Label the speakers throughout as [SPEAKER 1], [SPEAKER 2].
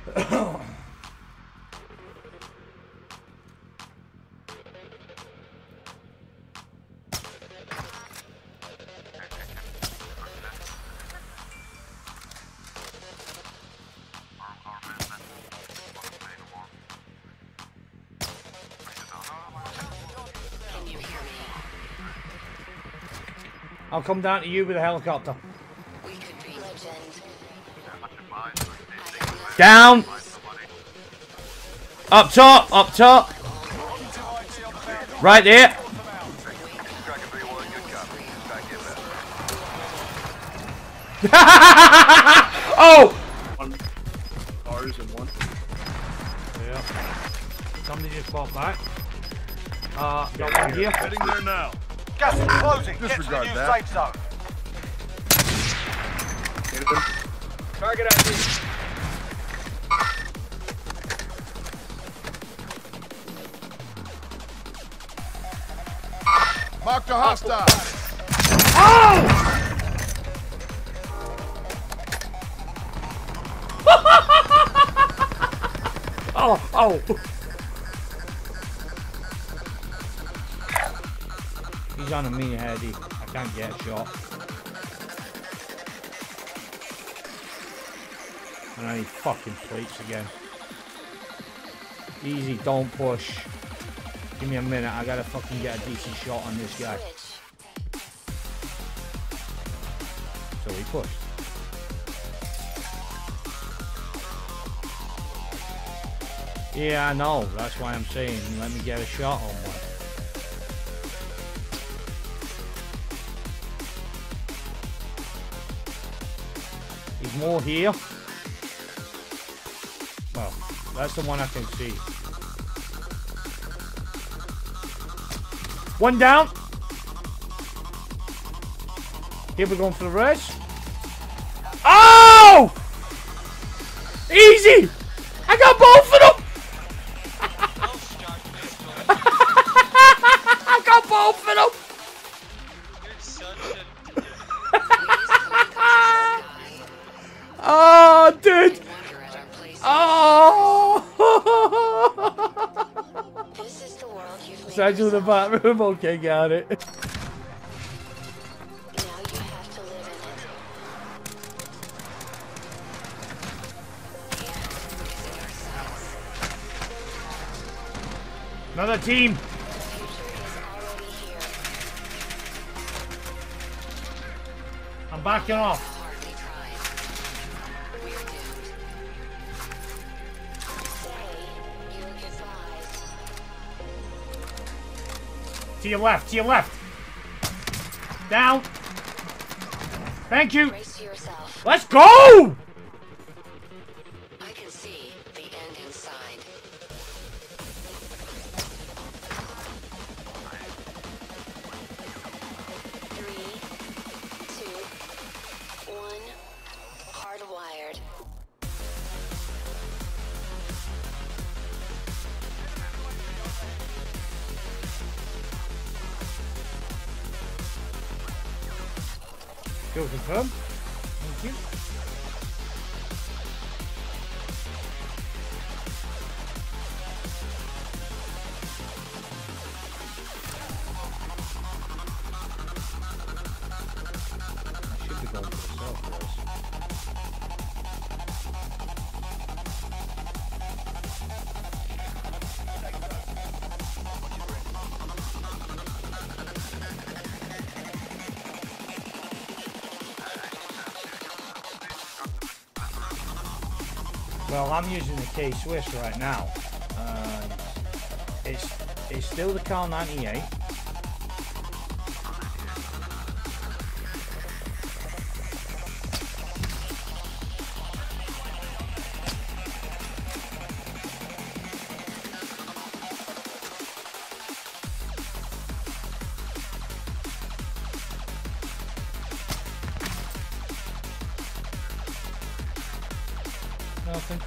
[SPEAKER 1] I'll come down to you with a helicopter. Down! Up top! Up top! Right there! Oh!
[SPEAKER 2] One ours and one.
[SPEAKER 1] Yeah. Somebody just fought back. Got one here.
[SPEAKER 2] Heading there now.
[SPEAKER 3] Gas is closing.
[SPEAKER 2] Disregard
[SPEAKER 3] Get to the new
[SPEAKER 2] that.
[SPEAKER 3] safe zone.
[SPEAKER 2] Hit him.
[SPEAKER 3] Target ID.
[SPEAKER 2] Mark the hostile.
[SPEAKER 1] Oh! Oh, oh. He's on a me heady. I can't get a shot. And I need fucking plates again. Easy, don't push. Give me a minute, I gotta fucking get a decent shot on this guy. So he pushed. Yeah, I know. That's why I'm saying, let me get a shot on one. There's more here. Well, that's the one I can see. One down. Here we're going for the res. Oh! Easy! I got both of them! I got both of them!
[SPEAKER 4] You're such a...
[SPEAKER 1] Oh, dude! Oh! Essential in the back room. Okay, got it. Another team. I'm backing off. To your left, to your left. Down. Thank you. Let's go!
[SPEAKER 5] I can see the end inside. 3, 2, 1. Hardwired.
[SPEAKER 1] Go confirm. Thank you. I should be going to the south first. Well, I'm using the K-Swiss right now. It's still the Car 98. Nothing.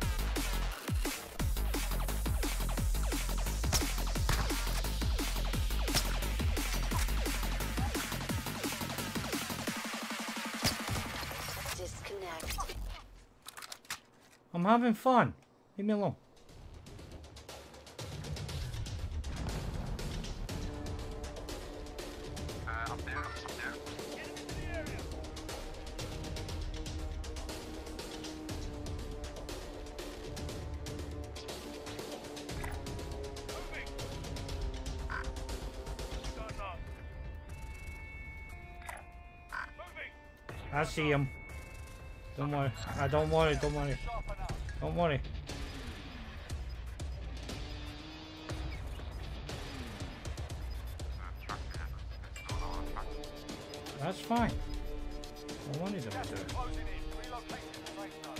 [SPEAKER 5] Disconnect.
[SPEAKER 1] I'm having fun. Leave me alone.
[SPEAKER 6] Up there, up there.
[SPEAKER 1] I see him. Don't worry. Don't worry. Don't worry. Don't worry. That's fine. No worries about that.
[SPEAKER 3] Closing in. Relocating the safe zone.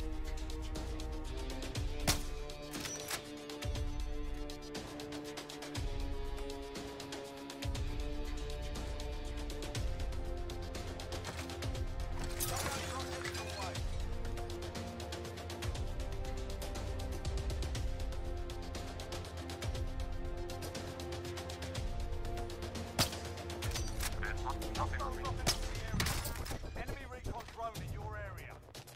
[SPEAKER 3] Enemy recon drone in your area.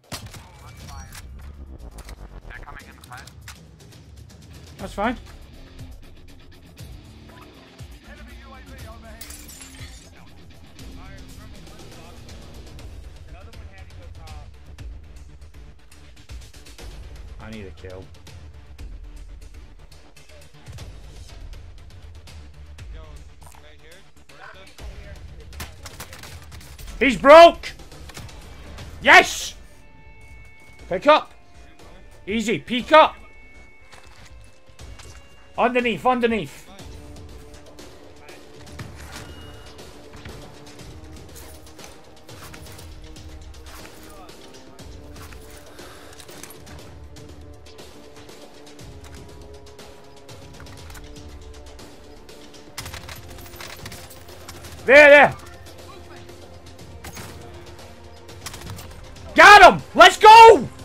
[SPEAKER 6] They're coming in the plan.
[SPEAKER 1] That's fine.
[SPEAKER 3] Enemy UAV overhead.
[SPEAKER 1] I need a kill.
[SPEAKER 4] Yo, right here. Where's the...
[SPEAKER 1] He's broke! Yes! Pick up! Easy, peek up! Underneath, underneath. There! Got him! Let's go!